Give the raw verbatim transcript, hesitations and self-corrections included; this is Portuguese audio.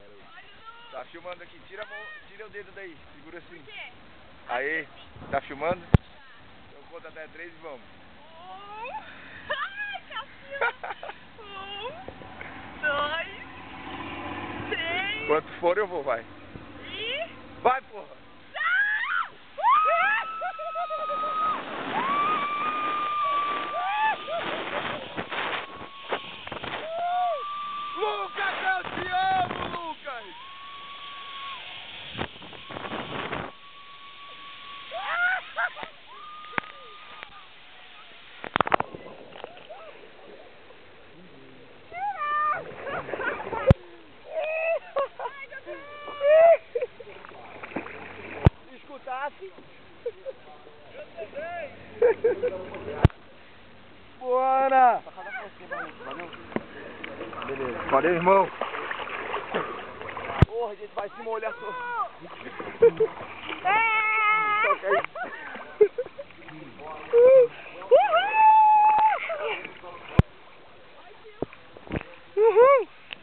Tá filmando aqui, tira, a mão, tira o dedo daí, segura assim. Por quê? Aí, tá filmando? Eu conto até três e vamos. Um. Ai, Cassio. Um, dois, três. Quanto for eu vou, vai. E. Vai, porra! Lucas, eu te amo, Lucas! Se escutasse... Bora! Beleza. Valeu, irmão. Porra, a gente vai se molhar só.